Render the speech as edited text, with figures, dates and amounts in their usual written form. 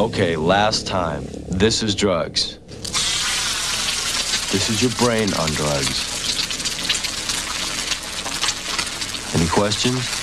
Okay, last time. This is drugs. This is your brain on drugs. Any questions?